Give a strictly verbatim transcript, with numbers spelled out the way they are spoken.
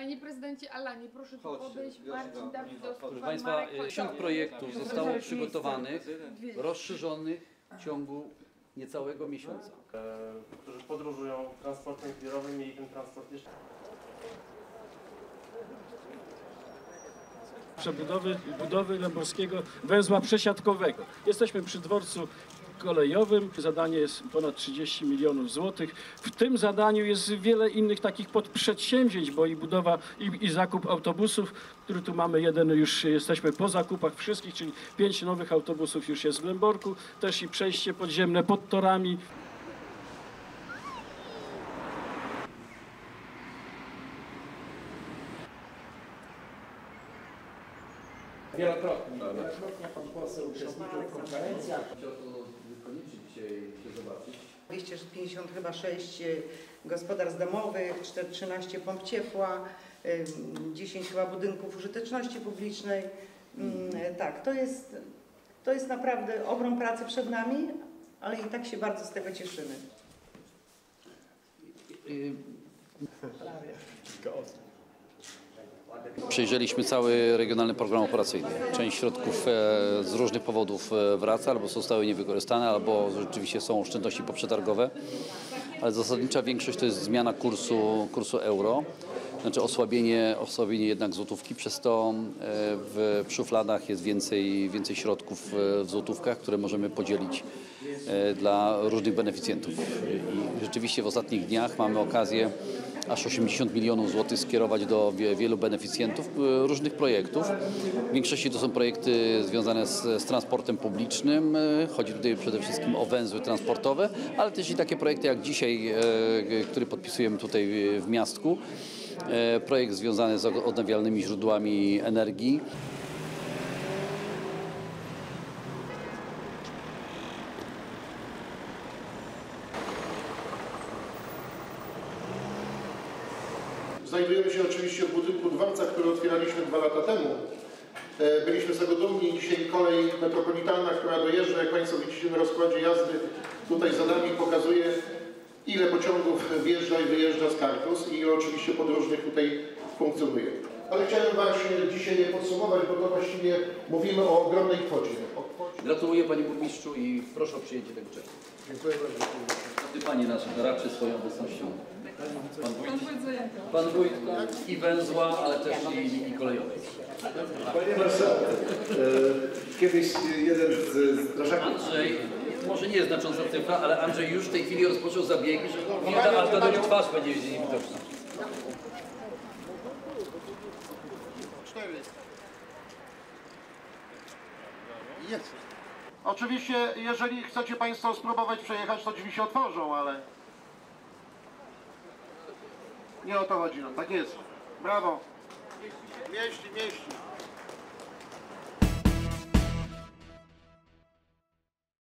Panie prezydencie Alanie, proszę tu Chodźcie, podejść. ja Marcin szukam. Dawidowski, Proszę pan Państwa, Marek dziesięć Koczałek. projektów zostało przygotowanych, Dwie- rozszerzonych w ciągu niecałego miesiąca. którzy podróżują transportem zbiorowym i ten transport jeszcze... Przebudowy budowy Lęborskiego węzła przesiadkowego. Jesteśmy przy dworcu kolejowym. Zadanie jest ponad trzydzieści milionów złotych. W tym zadaniu jest wiele innych takich podprzedsięwzięć, bo i budowa i, i zakup autobusów, który tu mamy jeden, już jesteśmy po zakupach wszystkich, czyli pięć nowych autobusów już jest w Lęborku. Też i przejście podziemne pod torami. Wielokrotnie. Wielokrotnie pan poseł uczestniczył w konferencjach. Chciał to koniecznie dzisiaj się zobaczyć. dwieście pięćdziesiąt chyba sześć gospodarstw domowych, trzynaście pomp ciepła, dziesięć chyba budynków użyteczności publicznej. Tak, to jest, to jest naprawdę ogrom pracy przed nami, ale i tak się bardzo z tego cieszymy. Przejrzeliśmy cały regionalny program operacyjny. Część środków z różnych powodów wraca, albo zostały niewykorzystane, albo rzeczywiście są oszczędności poprzetargowe. Ale zasadnicza większość to jest zmiana kursu, kursu euro, znaczy osłabienie, osłabienie jednak złotówki. Przez to w, w szufladach jest więcej, więcej środków w złotówkach, które możemy podzielić dla różnych beneficjentów. I rzeczywiście w ostatnich dniach mamy okazję aż osiemdziesiąt milionów złotych skierować do wielu beneficjentów różnych projektów. W większości to są projekty związane z, z transportem publicznym. Chodzi tutaj przede wszystkim o węzły transportowe, ale też i takie projekty jak dzisiaj, który podpisujemy tutaj w Miastku. Projekt związany z odnawialnymi źródłami energii. Znajdujemy się oczywiście w budynku dworca, który otwieraliśmy dwa lata temu. Byliśmy z tego dumni. Dzisiaj kolej metropolitalna, która dojeżdża, jak Państwo widzicie na rozkładzie jazdy, tutaj za nami pokazuje, ile pociągów wjeżdża i wyjeżdża z Kartus i oczywiście podróżnych tutaj funkcjonuje. Ale chciałem właśnie dzisiaj je podsumować, bo to właściwie mówimy o ogromnej kwocie. O kwocie... Gratuluję Panie Burmistrzu i proszę o przyjęcie tego czeku. Dziękuję bardzo. Gdy Pani nas raczy swoją obecnością. Pan Wójt, Pan Wójt i węzła, ale też i linii kolejowej. Panie marszałku, kiedyś jeden z strażaków... Andrzej, może nie jest znacząca cyfra, ale Andrzej już w tej chwili rozpoczął zabiegi, że Wilda Altadori twarz będzie widoczna. Cztery. Jest. Oczywiście, jeżeli chcecie Państwo spróbować przejechać, to drzwi się otworzą, ale... Nie o to chodzi, no tak jest. Brawo. Mieści, mieści.